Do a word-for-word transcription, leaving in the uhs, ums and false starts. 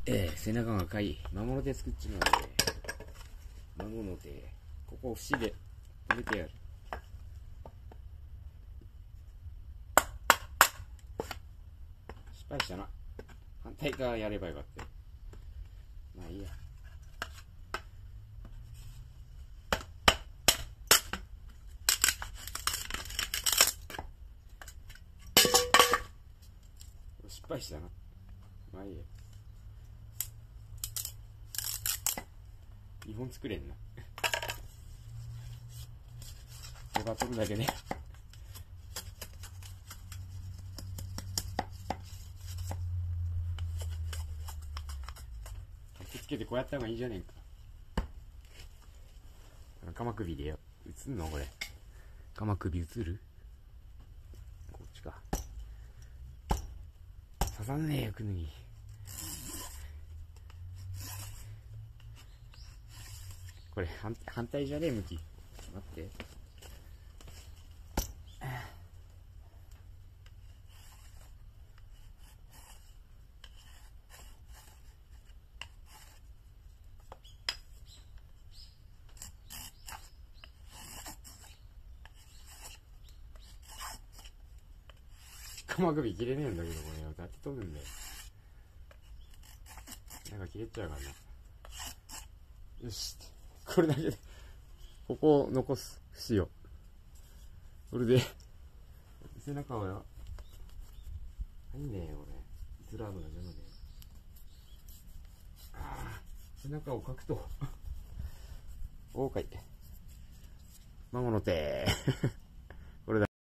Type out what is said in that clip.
ええ、背中が赤い。魔物で作っちまうで。孫の手。ここ節で止めてやる。失敗したな。反対側やればよかったよ。まあいいや。失敗したな。まあいいや。にほん作れんな。手羽取るだけね。かけつけてこうやった方がいいじゃねえか。鎌首でよ。映んのこれ。鎌首映る？こっちか。刺さんねえよ、くぬぎ。これ反、反対じゃねえ、向き。待って。鎌首切れねえんだけど、これ。だって飛ぶんだよ。なんか切れちゃうからな。よし。これだけで。ここを残す。節を。これで、背中をよ。入んねえよ、俺。スラーブが邪魔で。ああ、背中をかくと。おーかい。孫の手。これだ。